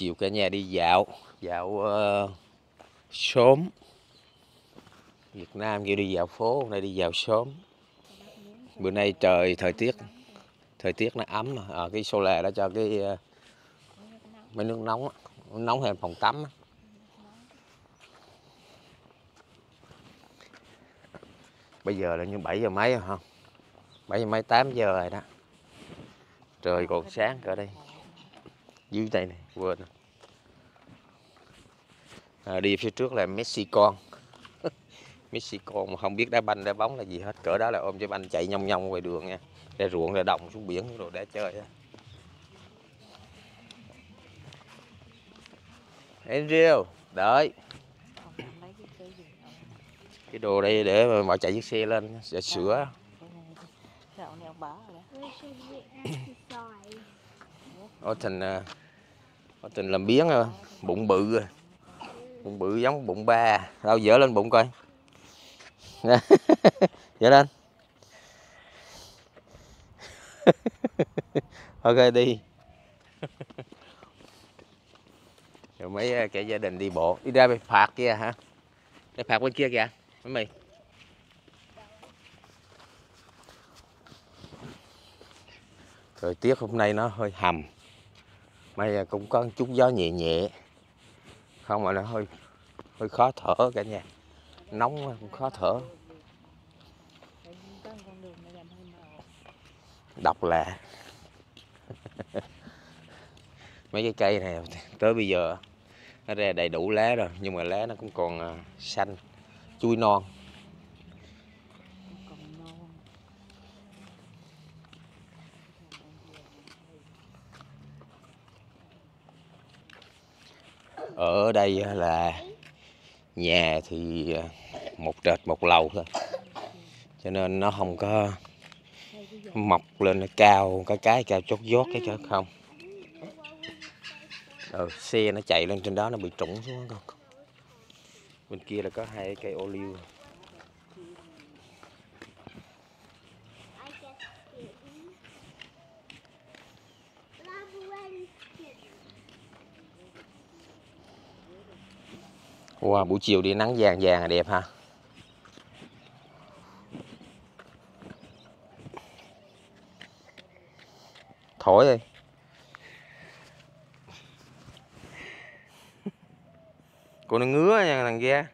chiều cả nhà đi dạo sớm. Việt Nam kêu đi dạo phố, hôm nay đi dạo sớm. Bữa nay thời tiết nó ấm. Cái solar đó cho cái mấy nước nóng, nóng hơn phòng tắm. Bây giờ là như 7 giờ mấy rồi không? 7 giờ mấy 8 giờ rồi đó. Trời còn sáng cỡ đây. Dưới đây này, quên. Đi phía trước là Mexico. Mexico mà không biết đá banh đá bóng là gì hết, cỡ đó là ôm trái banh chạy nhông nhông ngoài đường nha, ra ruộng ra đồng xuống biển rồi để chơi á. Andrew đợi cái đồ đây để mà mọi chạy chiếc xe lên để sửa. Tình làm biếng rồi, bụng bự giống bụng ba. Đâu dỡ lên bụng coi. Dỡ lên. Ok đi. Rồi mấy cả gia đình đi bộ đi ra phạt kia hả? Để phạt bên kia kìa mấy mày. Thời tiết hôm nay nó hơi hầm, may cũng có chút gió nhẹ nhẹ, không mà nó hơi khó thở cả nhà, nóng cũng khó thở. Độc lạ. Mấy cái cây này tới bây giờ nó ra đầy đủ lá rồi, nhưng mà lá nó cũng còn xanh, chuối non. Ở đây là nhà thì một trệt một lầu thôi, cho nên nó không có mọc lên nó cao cái cao chót vót cái chứ không. Xe nó chạy lên trên đó nó bị trũng xuống con. Bên kia là có hai cây ô liu. Wow, buổi chiều đi nắng vàng vàng là đẹp ha. Thổi đi. Cô nó ngứa nha thằng kia.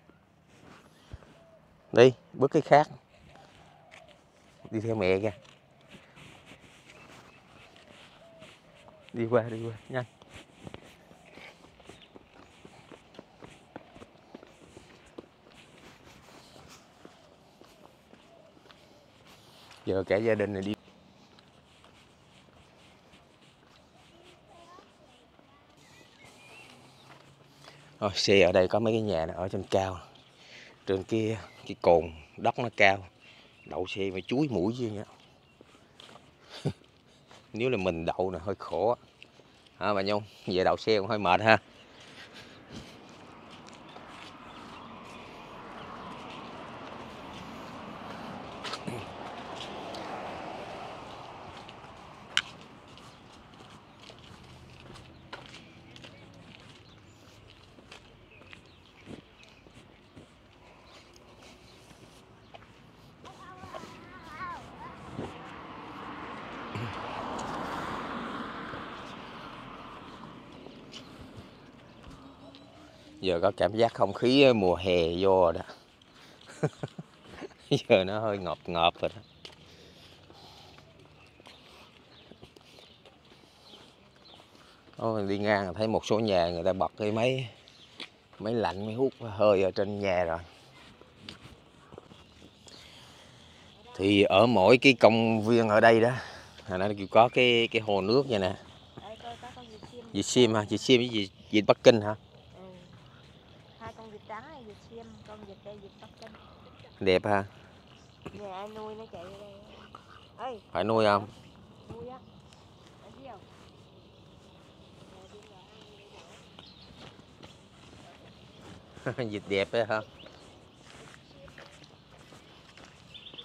Đi, bước cái khác. Đi theo mẹ kìa. Đi qua, nhanh. Giờ cả gia đình này đi. Xe ở đây có mấy cái nhà này ở trên cao. Trên kia cái cồn đất nó cao. Đậu xe mà chuối mũi chứ nhá. Nếu là mình đậu là hơi khổ á. Bà Nhung, về đậu xe cũng hơi mệt ha. Giờ có cảm giác không khí mùa hè vô rồi đó. Giờ nó hơi ngọt ngọt rồi đó. Đi ngang thấy một số nhà người ta bật cái máy lạnh, máy hút hơi ở trên nhà rồi. Thì ở mỗi cái công viên ở đây đó, nó có cái hồ nước vậy nè. Vịt sim hả? Vịt sim với vịt Bắc Kinh hả? Hai con vịt trắng này, vịt sim, con vịt đây vịt Bắc Kinh. Đẹp ha? Nhà ai nuôi nó chạy ở đây. Ê, phải nuôi không? Nuôi á. Vịt đẹp đấy hả?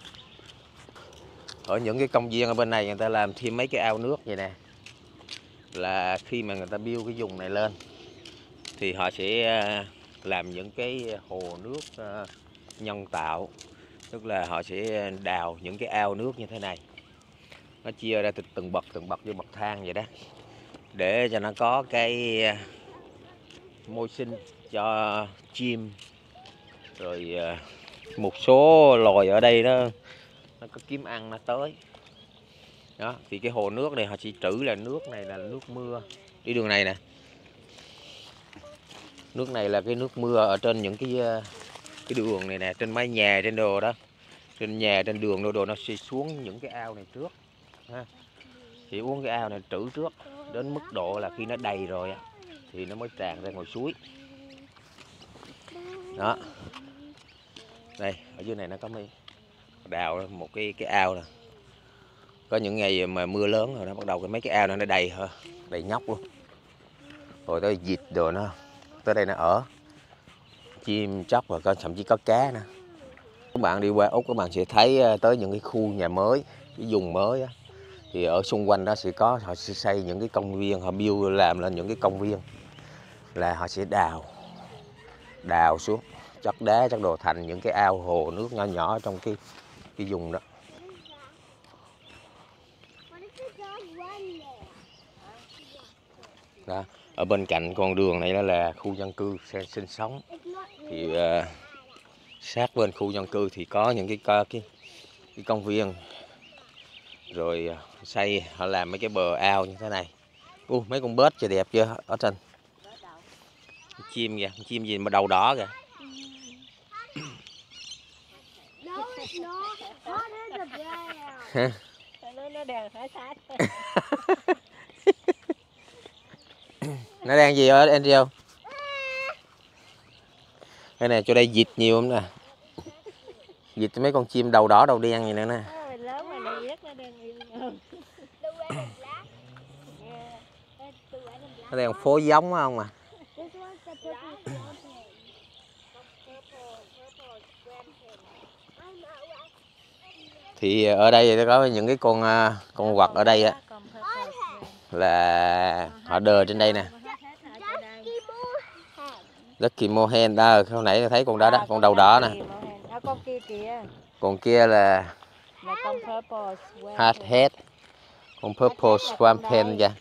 Ở những cái công viên ở bên này người ta làm thêm mấy cái ao nước vậy nè. là khi mà người ta build cái vùng này lên thì họ sẽ làm những cái hồ nước nhân tạo, tức là họ sẽ đào những cái ao nước như thế này, nó chia ra từng bậc như bậc thang vậy đó, để cho nó có cái môi sinh cho chim, rồi một số loài ở đây nó có kiếm ăn nó tới đó. Thì cái hồ nước này họ chỉ trữ là nước này là nước mưa, đi đường này nè, nước này là cái nước mưa ở trên những cái đường này nè, trên mái nhà trên đồ đó, trên nhà trên đường đồ nó sẽ xuống những cái ao này trước ha. Thì uống cái ao này trữ trước đến mức độ là khi nó đầy rồi thì nó mới tràn ra ngoài suối đó. Đây ở dưới này nó có mấy đào một cái ao nè, có những ngày mà mưa lớn rồi nó bắt đầu mấy cái ao nó đầy đầy nhóc luôn, rồi tới vịt đồ nó tới đây nó ở, chim chóc và thậm chí có cá nữa. Các bạn đi qua Úc các bạn sẽ thấy tới những cái khu nhà mới, cái vùng mới á, thì ở xung quanh đó sẽ có, họ sẽ xây những cái công viên, họ build làm lên những cái công viên, là họ sẽ đào xuống chất đá chất đồ thành những cái ao hồ nước nhỏ nhỏ trong cái vùng đó. Đó, ở bên cạnh con đường này đó là khu dân cư sinh sống, thì sát bên khu dân cư thì có những cái công viên, rồi xây họ làm mấy cái bờ ao như thế này. Mấy con bớt trời đẹp chưa ở trên, chim kìa, chim gì mà đầu đỏ kìa. Nó đang gì ở Angel? Cái này chỗ đây vịt nhiều lắm nè, vịt mấy con chim đầu đỏ đầu đen gì nữa nè. Nó đang phố giống không à. Thì ở đây có những cái con vật ở đây á, là họ đờ trên đây nè. Lucky Mohen đó, hồi nãy thấy con đó đó, con đầu đỏ nè. Con kia kìa. Con kia là con purple Hardhead, con purple swamp pen kìa.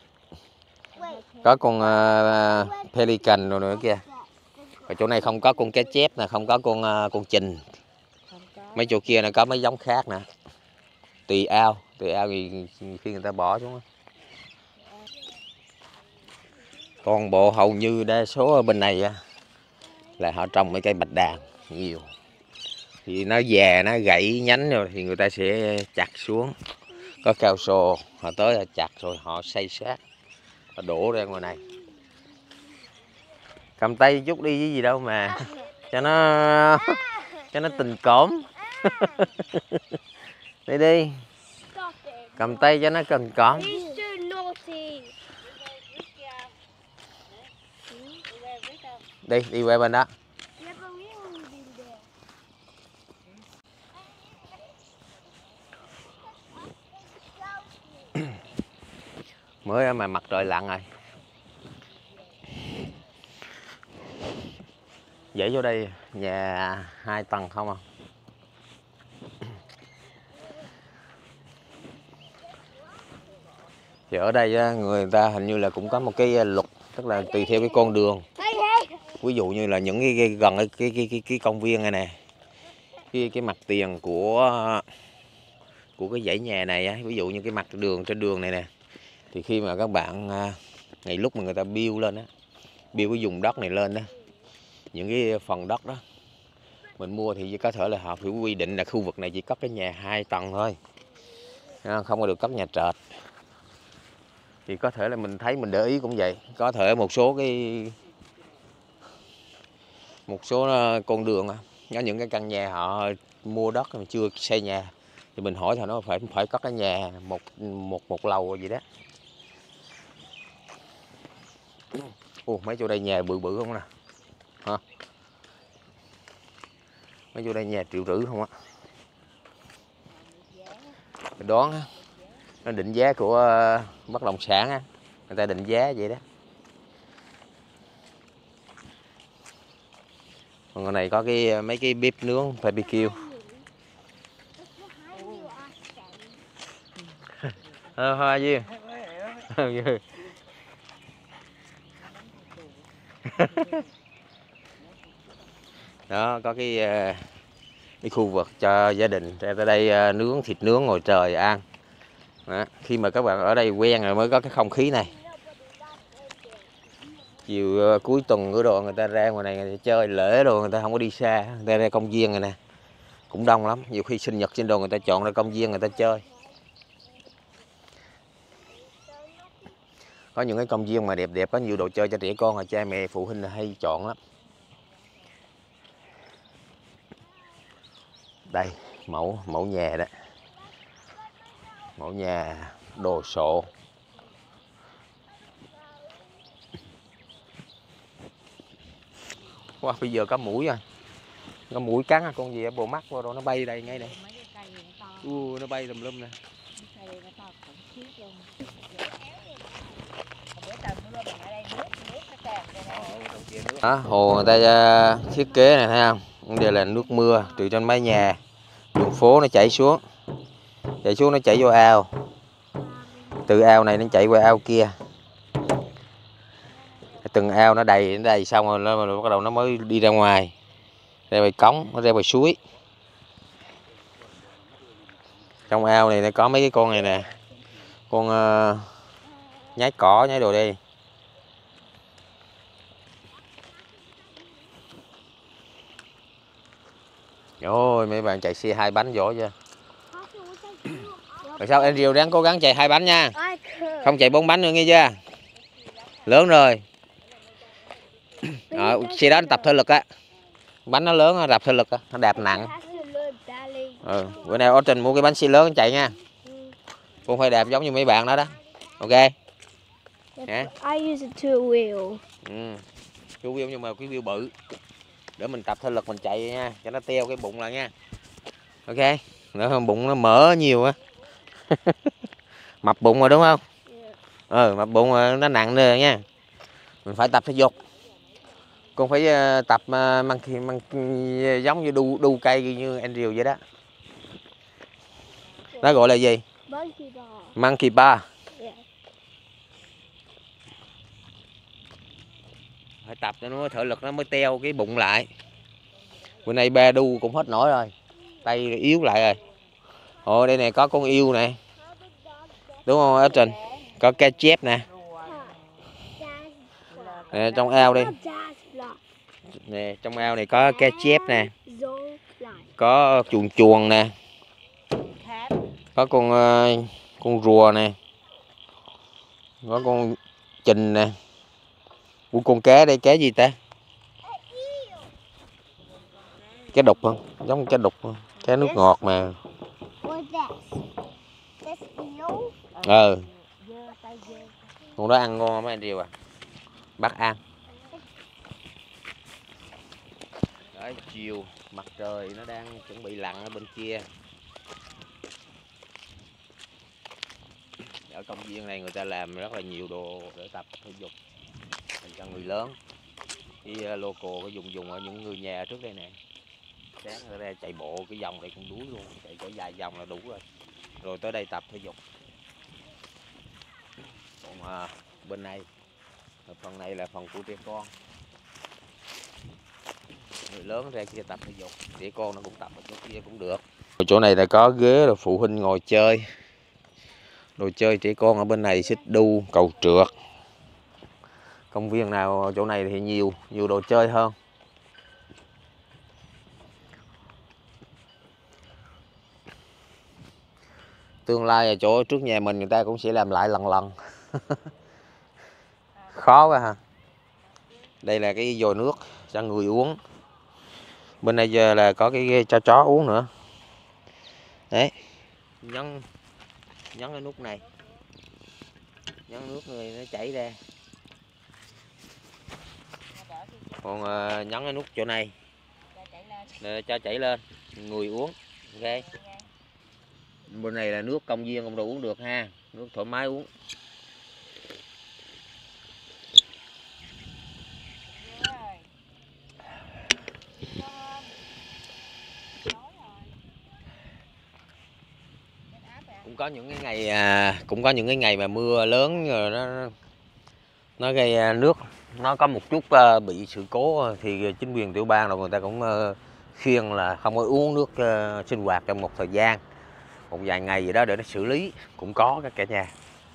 Có con pelican rồi nữa kìa. Ở chỗ này không có con cá chép nè, không có con trình. Mấy chỗ kia nó có mấy giống khác nè. Tùy ao thì khi người ta bỏ xuống. Toàn bộ hầu như đa số ở bên này là họ trồng mấy cây bạch đàn nhiều. Thì nó già, nó gãy nhánh rồi thì người ta sẽ chặt xuống. Có cao su, họ tới họ chặt rồi họ xây sát, họ đổ ra ngoài này. Cầm tay chút đi với gì đâu mà cho nó tình cổm. Đi đi, cầm tay cho nó cần cõm. Đi qua bên đó. Mới mà mặt trời lặn rồi. Dãy vô đây nhà 2 tầng không à. Thì ở đây người ta hình như là cũng có một cái luật, tức là tùy theo cái con đường. Ví dụ như là những cái gần cái công viên này nè, cái mặt tiền của cái dãy nhà này á, ví dụ như cái mặt đường trên đường này nè, thì khi mà các bạn ngày lúc mà người ta build lên á, build cái vùng đất này lên đó, những cái phần đất đó mình mua thì có thể là họ phải quy định là khu vực này chỉ có cái nhà 2 tầng thôi, không có được cấp nhà trệt. Thì có thể là mình thấy mình để ý cũng vậy, có thể một số con đường có những cái căn nhà họ mua đất mà chưa xây nhà, thì mình hỏi thì nó phải có cái nhà một lầu gì đó. Mấy chỗ đây nhà bự bự không nè, hả? Mấy chỗ đây nhà triệu rưỡi không á. Mình đoán nó định giá của bất động sản á, người ta định giá vậy đó. Còn cái này có cái mấy cái bếp nướng barbecue. Hoa gì? Đó có cái khu vực cho gia đình ra tới đây nướng thịt nướng ngồi trời ăn. Đó. Khi mà các bạn ở đây quen rồi mới có cái không khí này. Chiều cuối tuần của đồ người ta ra ngoài này người ta chơi lễ đồ, người ta không có đi xa, người ta ra công viên này nè cũng đông lắm. Nhiều khi sinh nhật sinh đồ người ta chọn ra công viên người ta chơi. Có những cái công viên mà đẹp đẹp có nhiều đồ chơi cho trẻ con, và cha mẹ phụ huynh là hay chọn lắm. Đây mẫu nhà đó, mẫu nhà đồ sộ. Wow, bây giờ có mũi rồi, có mũi cắn con gì ở bộ mắt vào rồi nó bay đây ngay đây. Nó bay tùm lum nè. Đó, hồ người ta thiết kế này thấy không? Đây là nước mưa từ trên mái nhà, đường phố nó chảy xuống nó chảy vô ao, từ ao này nó chảy qua ao kia, từng ao nó đầy xong rồi nó bắt đầu nó mới đi ra ngoài, ra ngoài cống, nó ra ngoài suối. Trong ao này nó có mấy cái con này nè, con nhái cỏ nhái đồ đi. Ôi mấy bạn chạy xe 2 bánh giỏi chưa? Rồi sao Andrew ráng cố gắng chạy 2 bánh nha, không chạy 4 bánh nữa nghe chưa? Lớn rồi. Xe đó nó tập thể lực á, bánh nó lớn nó đạp thể lực á, nó đạp nặng. Bữa nay Austin mua cái bánh xe lớn chạy nha, con phải đạp giống như mấy bạn đó đó, ok? I use a two wheel. Two wheel nhưng mà cái wheel bự để mình tập thể lực mình chạy nha, cho nó teo cái bụng lại nha, ok? Nữa bụng nó mỡ nhiều á. Mập bụng rồi đúng không? Mập bụng rồi nó nặng rồi nha, mình phải tập thể dục. Con phải tập giống như đu cây như Andrew vậy đó. Nó gọi là gì? Monkey bar. Monkey bar. Yeah. Phải tập cho nó thể lực nó mới teo cái bụng lại. Bữa nay ba đu cũng hết nổi rồi, tay yếu lại rồi. Đây này có con yêu nè, đúng không Austin? Có cá chép nè. Nè trong ao đi. Nè trong ao này có cá chép nè, có chuồn nè, có con rùa nè, có con trình nè. Con cá đây, cá gì ta? Cá đục không? Giống cá đục không? Cá nước ngọt mà. Con đó ăn ngon mấy anh Điều à, bắt ăn. Đấy, chiều mặt trời nó đang chuẩn bị lặn ở bên kia. Ở công viên này người ta làm rất là nhiều đồ để tập thể dục dành cho người lớn. Cái local có dùng ở những người nhà trước đây nè. Sáng ra chạy bộ cái vòng này cũng đuối luôn, chạy có vài vòng là đủ rồi. Rồi tới đây tập thể dục. Còn bên này, phần này là phần của trẻ con. Người lớn ra kia tập thể dục, trẻ con nó cũng tập ở chỗ kia cũng được. Ở chỗ này là có ghế rồi phụ huynh ngồi chơi. Đồ chơi trẻ con ở bên này xích đu, cầu trượt. Công viên nào ở chỗ này thì nhiều đồ chơi hơn. Tương lai ở chỗ trước nhà mình người ta cũng sẽ làm lại lần. Khó quá ha. Đây là cái vòi nước cho người uống. Bên đây giờ là có cái cho chó uống nữa. Đấy. Nhấn cái nút này. Nhấn nước người nó chảy ra. Còn nhấn cái nút chỗ này để cho chảy lên, người uống. Ok. Bên này là nước công viên không đồ uống được ha, nước thoải mái uống. có những cái ngày cũng có những cái ngày mà mưa lớn rồi nó gây nước, nó có một chút bị sự cố thì chính quyền tiểu bang rồi người ta cũng khuyên là không có uống nước sinh hoạt trong một thời gian, một vài ngày gì đó để nó xử lý, cũng có các cả nhà.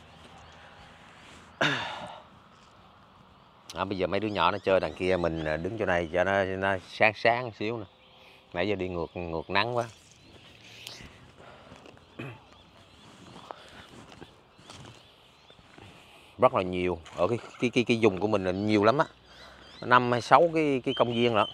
Bây giờ mấy đứa nhỏ nó chơi đằng kia, mình đứng chỗ này cho nó sáng sáng xíu nè, nãy giờ đi ngược nắng quá. Rất là nhiều ở cái vùng của mình là nhiều lắm á, 5 hay 6 cái công viên lận.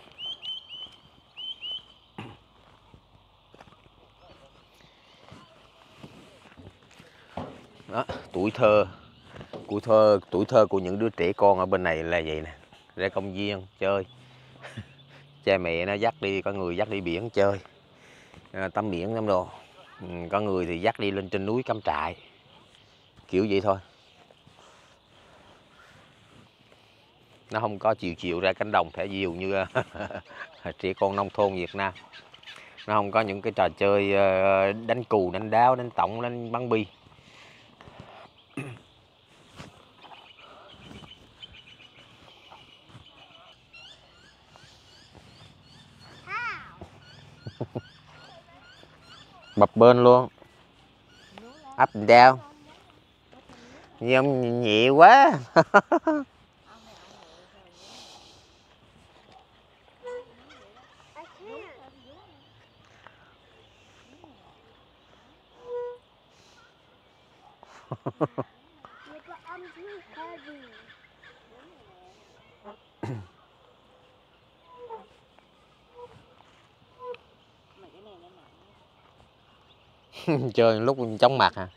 Đó, tuổi thơ của những đứa trẻ con ở bên này là vậy nè, ra công viên chơi. Cha mẹ nó dắt đi, có người dắt đi biển chơi, tắm biển lắm đồ. Có người thì dắt đi lên trên núi cắm trại, kiểu vậy thôi. Nó không có chiều ra cánh đồng thả diều như trẻ con nông thôn Việt Nam. Nó không có những cái trò chơi đánh cù, đánh đáo, đánh tổng, đánh bắn bi. Bập bên luôn, up and down. Nhưng ông nhẹ quá. Chơi lúc chóng mặt à.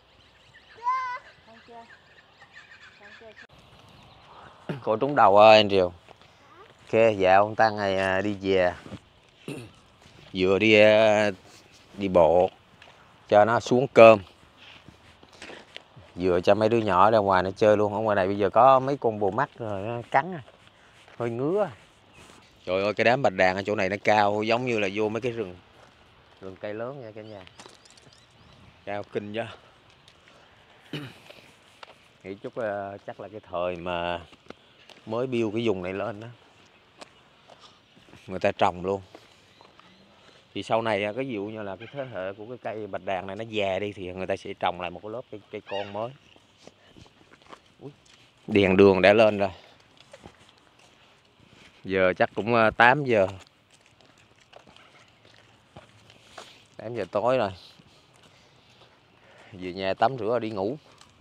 Cô trúng đầu ơi Andrew. Ok, dạo ông Tăng này đi về. Vừa đi bộ cho nó xuống cơm, vừa cho mấy đứa nhỏ ra ngoài nó chơi luôn. Ở ngoài này bây giờ có mấy con bồ mắt rồi nó cắn hơi ngứa. Trời ơi, cái đám bạch đàn ở chỗ này nó cao giống như là vô mấy cái rừng cây lớn nha cả nhà. Cao kinh chứ. Nghĩ chút chắc là cái thời mà mới build cái vùng này lên đó, người ta trồng luôn. Thì sau này cái dụ như là cái thế hệ của cái cây bạch đàn này nó già đi thì người ta sẽ trồng lại một cái lớp cây con mới. Đèn đường đã lên rồi. Giờ chắc cũng 8 giờ. 8 giờ tối rồi. Về nhà tắm rửa rồi đi ngủ.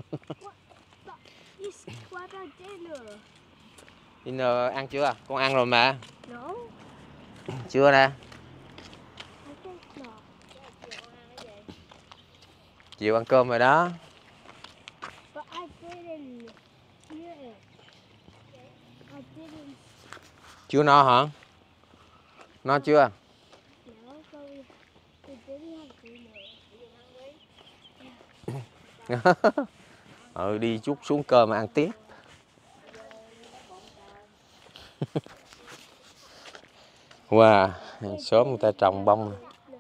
Dinner ăn chưa? Con ăn rồi mà. No. Chưa nè. Chiều ăn cơm rồi đó. Chưa no hả? No chưa? Đi chút xuống cơm mà ăn tiếp. Wow, sớm người ta trồng bông.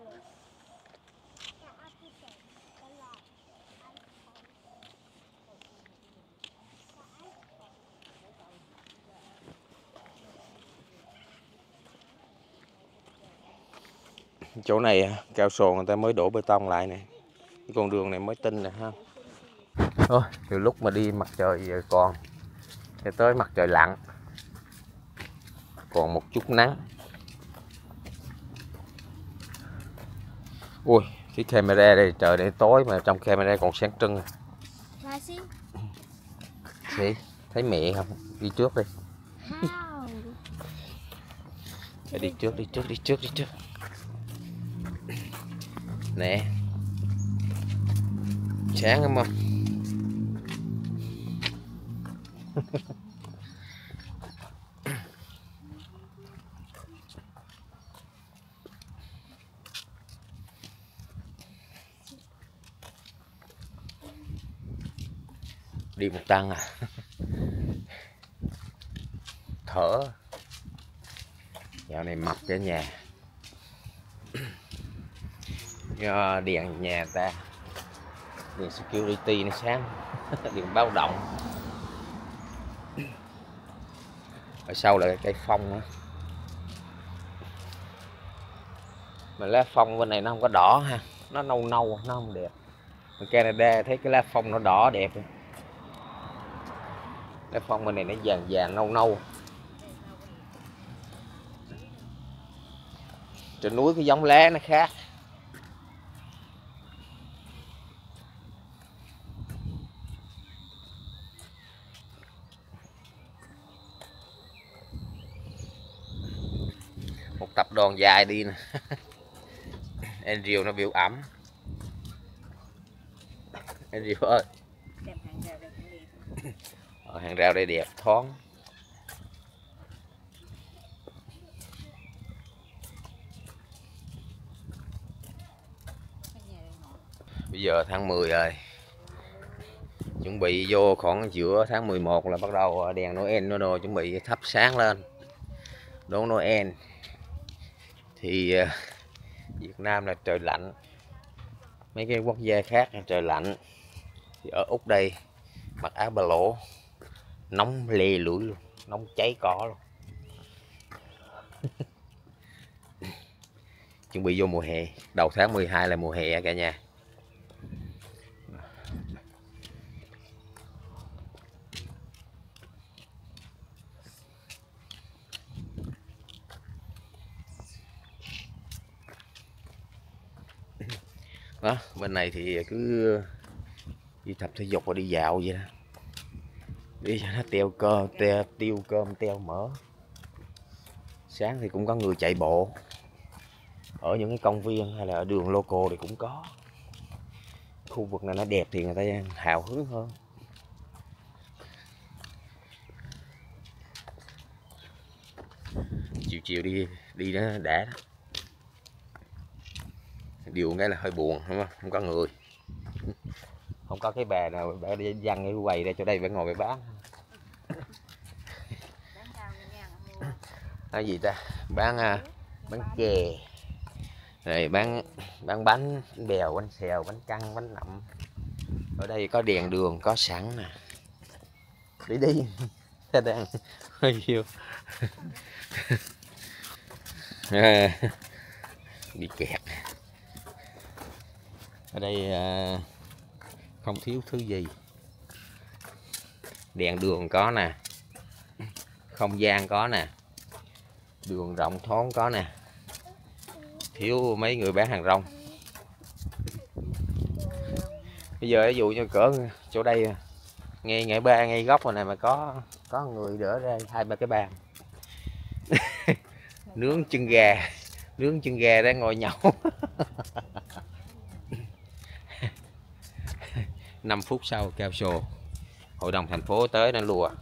Chỗ này cao sồ người ta mới đổ bê tông lại nè. Cái con đường này mới tinh nè ha. Thôi, từ lúc mà đi mặt trời giờ còn cho tới mặt trời lặn còn một chút nắng. Ui, cái camera đây trời đây tối mà trong camera còn sáng trưng. Gì? Thấy mẹ không? Đi trước đi. Đi trước. Nè. Sáng không? Đi một tăng à. Thở. Dạo này mập cả nhà. Do điện nhà ta Đèn security nó sáng. Đèn báo động. Ở sau là cây phong á. Mà lá phong bên này nó không có đỏ ha, nó nâu nâu, nó không đẹp. Ở Canada thấy cái lá phong nó đỏ đẹp. Lá phong bên này nó vàng vàng nâu nâu. Trên núi cái giống lá nó khác. Một tập đoàn dài đi nè. Andrew nó biểu ẩm. Andrew ơi. Hàng rào đây đẹp thoáng. Bây giờ tháng 10 rồi. Chuẩn bị vô khoảng giữa tháng 11 là bắt đầu đèn Noel nó đồ chuẩn bị thắp sáng lên. Đón Noel. Thì Việt Nam là trời lạnh. Mấy cái quốc gia khác là trời lạnh. Thì ở Úc đây mặc áo ba lỗ, nóng lê lưỡi luôn, nóng cháy cỏ luôn. Chuẩn bị vô mùa hè, đầu tháng 12 là mùa hè cả nhà. Đó, bên này thì cứ đi tập thể dục và đi dạo vậy đó. Đi cho nó tiêu cơm teo mỡ. Sáng thì cũng có người chạy bộ. Ở những cái công viên hay là ở đường local thì cũng có. Khu vực này nó đẹp thì người ta hào hứng hơn. Chiều chiều đi nó đã đó. Điều cái là hơi buồn đúng không? Không có người. Không có cái bà nào bà đi văng cái quầy ra chỗ đây phải ngồi phải bán. Cái gì ta? Bán chè. Rồi bán bánh bèo, bánh xèo, bánh căn, bánh nậm. Ở đây có đèn đường có sẵn nè. Đi. Ta đang hơi yêu. Bị kẹt. Ở đây không thiếu thứ gì. Đèn đường có nè. Không gian có nè. Đường rộng thoáng có nè. Thiếu mấy người bán hàng rong. Bây giờ ví dụ như cỡ chỗ đây ngay ba ngay góc này mà có người đỡ ra 2-3 cái bàn. nướng chân gà đang ngồi nhậu. 5 phút sau cao sồ hội đồng thành phố tới nên lùa.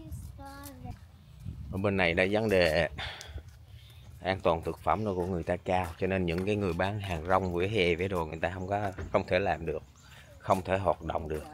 Ở bên này là vấn đề an toàn thực phẩm của người ta cao, cho nên những cái người bán hàng rong vỉa hè vỉa đồ người ta không thể làm được, không thể hoạt động được.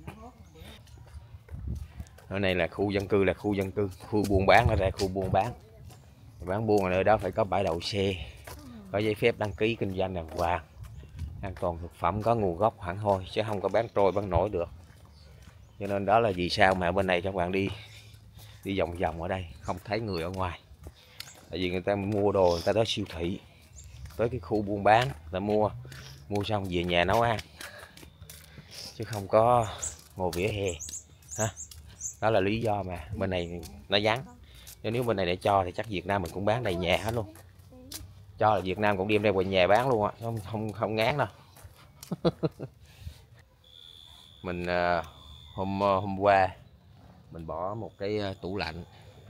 Ở này là khu dân cư, khu buôn bán ở đây, khu buôn bán buôn ở nơi đó phải có bãi đậu xe, có giấy phép đăng ký kinh doanh đàng hoàng, an toàn thực phẩm có nguồn gốc hẳn hoi, chứ không có bán trôi bán nổi được. Cho nên đó là vì sao mà ở bên này các bạn đi vòng vòng ở đây không thấy người ở ngoài, tại vì người ta mua đồ người ta tới siêu thị, tới cái khu buôn bán, người ta mua xong về nhà nấu ăn, chứ không có ngồi vỉa hè ha. Đó là lý do mà bên này nó vắng. Nếu bên này để cho thì chắc Việt Nam mình cũng bán đầy nhà hết luôn. Cho là Việt Nam cũng đem ra ngoài nhà bán luôn á, không ngán đâu. Mình hôm qua mình bỏ một cái tủ lạnh.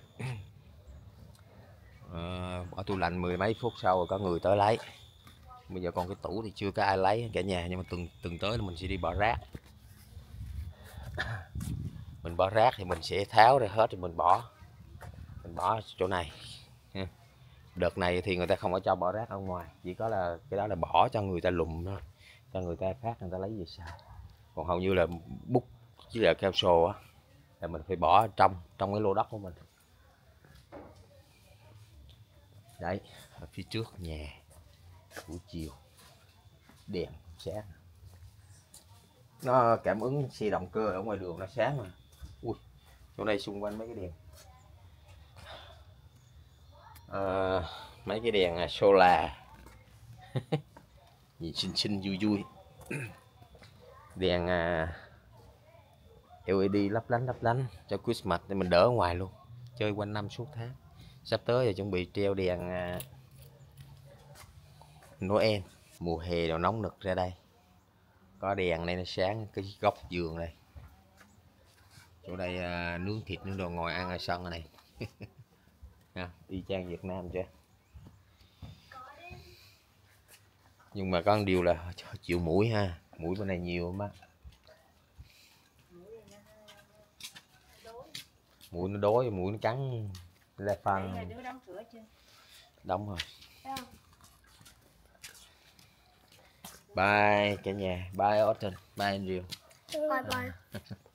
Bỏ tủ lạnh 10 mấy phút sau rồi có người tới lấy. Bây giờ còn cái tủ thì chưa có ai lấy cả nhà, nhưng mà tuần tới là mình sẽ đi bỏ rác. Mình bỏ rác thì mình sẽ tháo ra hết rồi mình bỏ chỗ này. Đợt này thì người ta không có cho bỏ rác ở ngoài, chỉ có là cái đó là bỏ cho người ta lùm thôi, cho người ta khác người ta lấy về sau. Còn hầu như là bút với là keo sồ á là mình phải bỏ trong cái lô đất của mình. Đấy, ở phía trước nhà buổi chiều đèn sáng. nó cảm ứng xe động cơ ở ngoài đường nó sáng mà. Ui, chỗ đây xung quanh mấy cái đèn mấy cái đèn solar nhìn xinh xinh vui vui. Đèn LED lấp lánh cho Christmas để mình đỡ ở ngoài luôn, chơi quanh năm suốt tháng. Sắp tới thì chuẩn bị treo đèn Noel, mùa hè đồ nóng nực ra đây có đèn này nó sáng cái góc giường này. Chỗ đây nướng thịt nướng đồ ngồi ăn ở sân này. Y chang Việt Nam chứ, nhưng mà có một điều là chịu muỗi ha, muỗi bên này nhiều lắm á. Muỗi nó đói, muỗi nó cắn la phân. Đóng rồi. Bye cả nhà, bye Austin, bye Andrew. Bye bye.